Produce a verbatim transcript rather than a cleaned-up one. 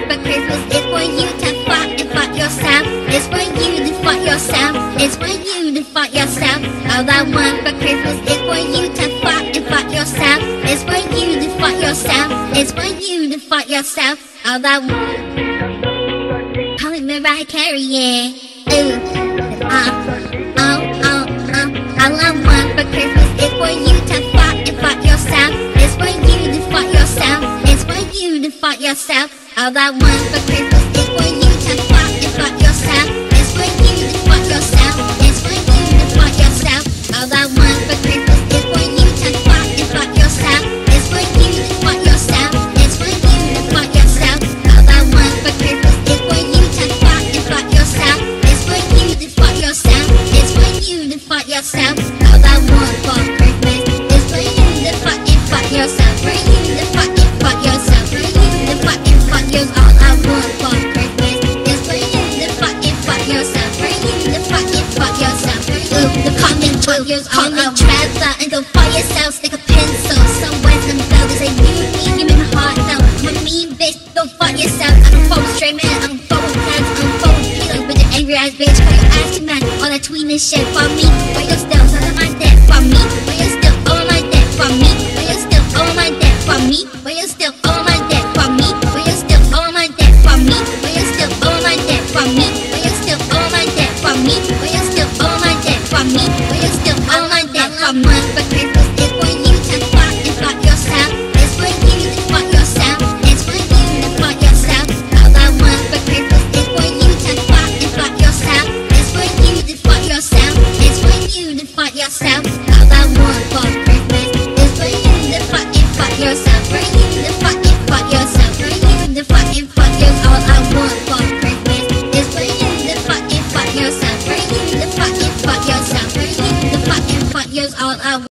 want for Christmas is for you to fuck and fuck yourself. It's for you to fuck yourself. It's for you to fuck yourself. All I want for Christmas is for you to fuck and fuck yourself. It's for you to fuck yourself. It's for you to fuck yourself. All I want. Call me Mariah Carey, yeah. Ooh, uh, oh, oh, oh. All I want for Christmas is for you to fuck and fuck yourself. It's for you to fuck yourself. It's for you to fuck yourself. All I want for Christmas is for you to fuck and fuck yourself. It's for you to fuck yourself. It's for you to fuck yourself. All I want for Christmas is for you to fuck and fuck yourself. It's for you to fuck yourself. It's for you to fuck yourself. All I want for Christmas is for you to fuck and fuck yourself. It's for you to fuck yourself. It's for you to fuck yourself. All I want for Christmas is for you to fuck and fuck yourself. For you to fuck and fuck yourself. For you to fuck and fuck yourself. All I want for Christmas is for you to fuck and fuck yourself. For you to fuck and fuck yourself. For you to fuck and fuck yourself. Call me Trevor and go fuck yourself. Stick a pencil somewhere in the belt. Say you me, give me my heart now. I'm a mean bitch, go fuck yourself. I'm a full straight man. I'm full of plans. I'm full of feelings with an angry ass bitch. Call your ass too mad. All that tweeting shit for me. But you're still selling my debt for me. But you're still all my debt for me. But you're still all my debt for me. But you're still all my debt for me. But you're still all my debt for me. But you're still all my debt for me. But you're still all my debt for me. But you're still all my debt for me. But you're still all my debt for me. But Christmas is for you to fuck and fuck yourself. It's for you to fuck yourself. It's for you to fuck yourself. All I want for Christmas is for you to fuck and fuck yourself. It's for you to fuck yourself. It's for you to fuck yourself. All I want for Christmas is for you to fuck and fuck yourself. For you to fuck and fuck yourself. For you to fuck and fuck yourself. All I want for Christmas is for you to fuck and fuck yourself. For you to fuck and fuck yourself. For you to fuck and fuck yourself. All I want.